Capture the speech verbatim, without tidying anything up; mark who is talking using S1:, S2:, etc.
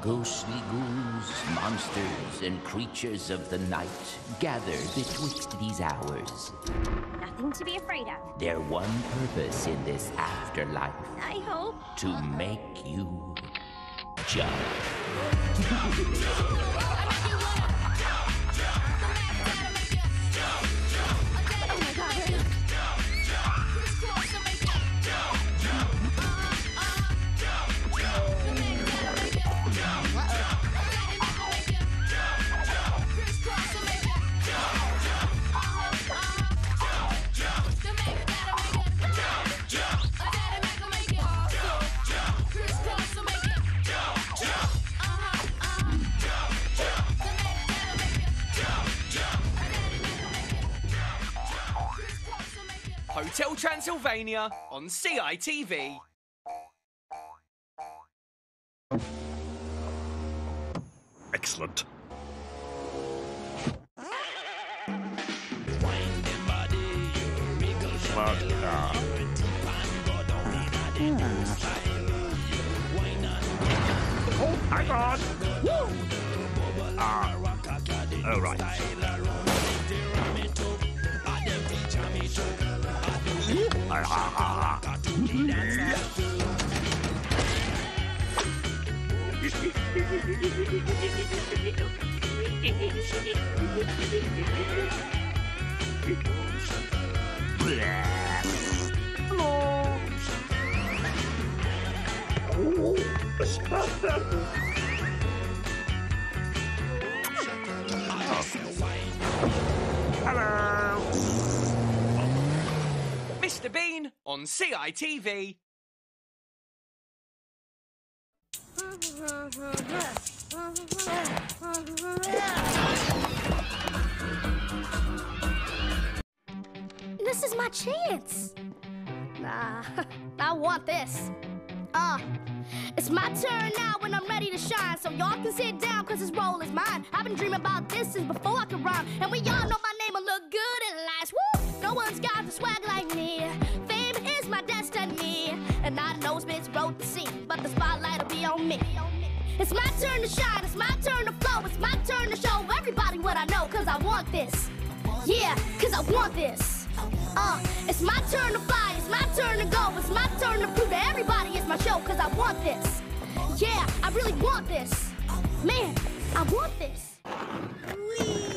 S1: ghostly ghouls, monsters, and creatures of the night gather betwixt these hours.
S2: Nothing to be afraid of.
S1: Their one purpose in this afterlife.
S2: I hope.
S1: To make you jump.
S3: Hotel Transylvania on C I T V.
S4: Excellent. Smart car. Oh, hang on. Woo! Ah. Oh, right. Hello.
S3: Mister Bean on C I T V.
S5: This is my chance. Nah, I want this. Uh, it's my turn now when I'm ready to shine. So y'all can sit down cause this role is mine. I've been dreaming about this since before I could rhyme. And we all know my name will look good in lights. Woo! No one's got the swag like me. Fame is my destiny. And I know Spitz wrote the scene, but the spotlight will be on me. It's my turn to shine, it's my turn to flow. It's my turn to show everybody what I know. Cause I want this. Yeah, cause I want this. Uh, it's my turn to fly, it's my turn to go. It's my turn to prove to everybody it's my show. Cause I want this. Yeah, I really want this. Man, I want this. Whee!